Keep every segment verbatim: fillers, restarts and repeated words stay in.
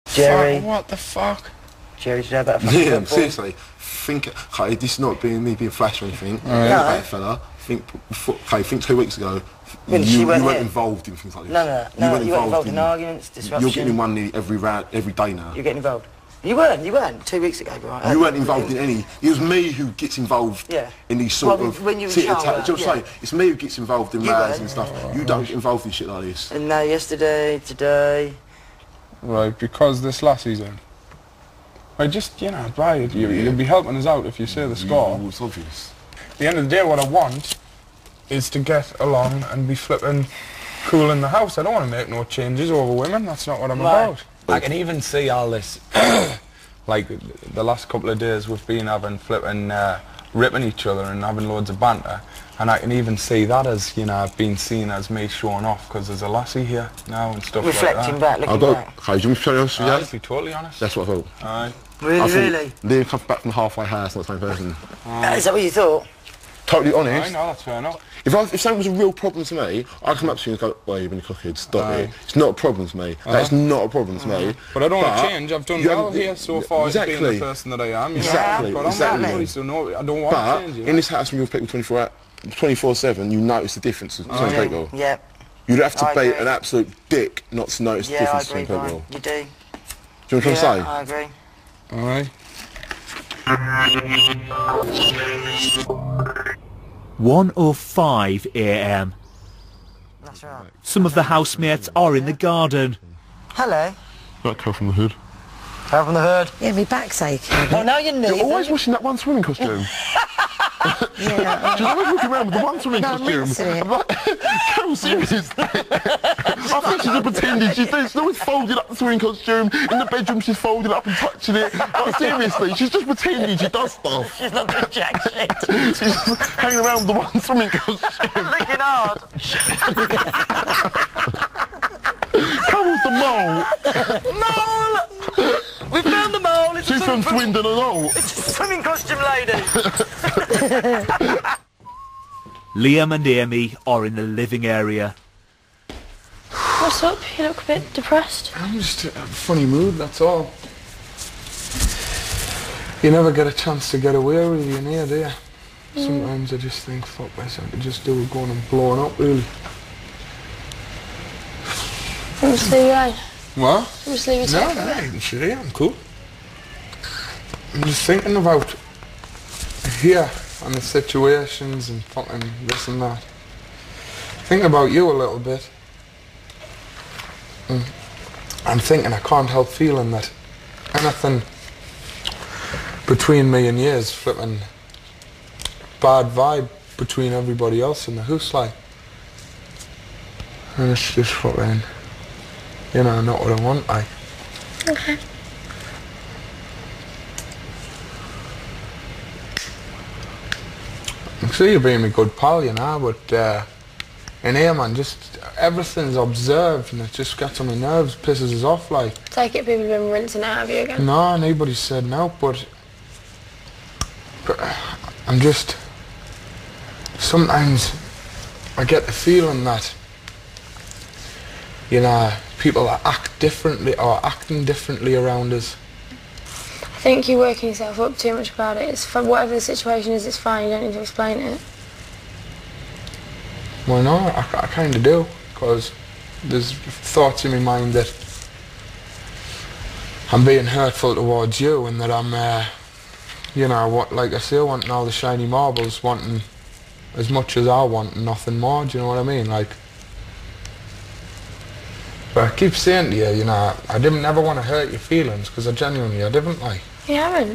Jerry. Fuck, what the fuck? Jerry should have that fucking Yeah, football. seriously. Think, okay, this is not being me being flash or anything. Right. Think No. about it, fella. Think, okay, think two weeks ago, When you, she you weren't weren't here. involved in things like this. No, no, no. weren't You weren't involved in arguments, disruption. You're getting in one nearly every round, every day now. You're getting involved. You weren't, you weren't, two weeks ago, right? You weren't involved in any. It was me who gets involved yeah. in these sort well, of... when you were tit child, attack. Do you know what I'm yeah. saying? It's me who gets involved in You rows weren't. and stuff. You don't get involved in shit like this. And now yesterday, today... Right, because this lassie's in. I just, you know, Brian, you, you'll be helping us out if you say the score. Yeah, it's obvious. At the end of the day, what I want is to get along and be flipping cool in the house. I don't want to make no changes over women. That's not what I'm Right. about. I can even see all this, like the last couple of days we've been having flipping, uh, ripping each other and having loads of banter. And I can even see that as, you know, being seen as me showing off because there's a lassie here now and stuff Reflecting like that. back, looking I've got... back. Okay, do you want me to tell you else? I'll Yeah? be totally honest. That's what I thought. Aye. Really, I thought really? Liam comes back from the halfway house, not the same person. Uh, is that what you thought? Totally Aye, honest. no, that's fair enough. If, I, if something was a real problem to me, I'd come up to you and go, well, you've been cooking, stop Aye. it. It's not a problem to me. Uh-huh. That's not a problem to me. But I don't want But to change. I've done you well haven't- here so far exactly. as being the person that I am. You Exactly, know? But I'm exactly. not so no, I don't want But to change. You in know? this house when you're with people twenty-four twenty-four seven, you notice the difference between Yeah. people. Yeah. You'd have to I be agree. an absolute dick not to notice the Yeah, I difference agree, between Brian. people. You do. Do you know what I'm Yeah, trying to say? I agree. Aye. one oh five a m That's right. Some of the housemates are in the garden. Hello. That come from the hood. Come from the hood. Yeah, my back's aching. Oh, now you need You're always washing that one swimming costume. Yeah. She's always walking around with the one swimming No, I'm costume. rinsing it. I'm like, Carol, seriously. I think she's just pretending. She's, she's always folding up the swimming costume. In the bedroom, she's folding up and touching it. Like, seriously, she's just pretending she does stuff. She's not doing jack shit. She's just hanging around with the one swimming costume. Looking hard. Carol's the mole. Mole! We found the mole. It's She's a from swimming, Swindon and all. it's a swimming costume lady. Liam and Amy are in the living area. What's up? You look a bit depressed. I'm just in a funny mood, that's all. You never get a chance to get away really in here, do you? Mm. Sometimes I just think, fuck myself, I could just do it going and blowing up, really. You want to sleep behind? What? You want to sleep No, behind? no, I ain't sure, yeah, I'm cool. I'm just thinking about here and the situations and fucking this and that. Thinking about you a little bit. Mm. I'm thinking I can't help feeling that anything between me and you is flipping bad vibe between everybody else in the house, like. And it's just fucking, you know, not what I want, like. Okay. I see you being a good pal, you know, but uh, in here, man, just everything's observed and it just gets on my nerves, pisses us off, like. Take it people have been rinsing out of you again. No, nobody said no, but, but I'm just, sometimes I get the feeling that, you know, people that act differently or acting differently around us. I think you're working yourself up too much about it. It's fun. Whatever the situation is, it's fine. You don't need to explain it. Well, no, I, I kind of do, because there's thoughts in my mind that I'm being hurtful towards you and that I'm, uh, you know, what, like I say, wanting all the shiny marbles, wanting as much as I want and nothing more, do you know what I mean? Like, but I keep saying to you, you know, I didn't never want to hurt your feelings, because I genuinely, I didn't, like. You haven't.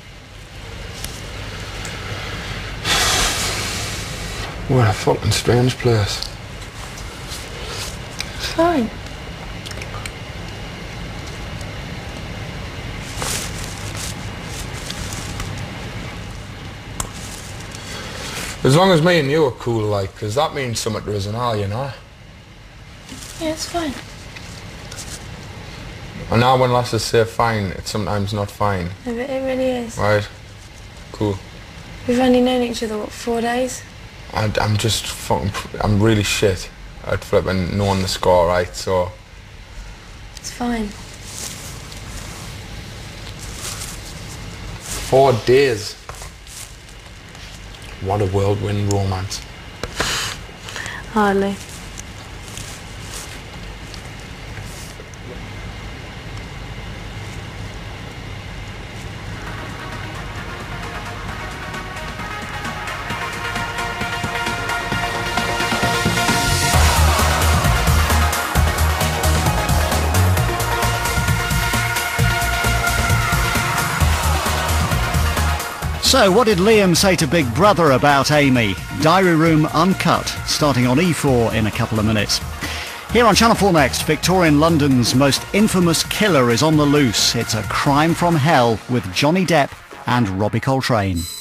What a fucking strange place. It's fine. As long as me and you are cool, like, because that means something to us and all, you know. Yeah, it's fine. And now when lasses say fine, it's sometimes not fine. No, but it really is. Right? Cool. We've only known each other, what, four days? I, I'm just fucking, I'm really shit at flipping knowing the score, right, so... It's fine. Four days. What a whirlwind romance. Hardly. So, what did Liam say to Big Brother about Amy? Diary Room Uncut, starting on E four in a couple of minutes. Here on Channel four Next, Victorian London's most infamous killer is on the loose. It's a crime from hell with Johnny Depp and Robbie Coltrane.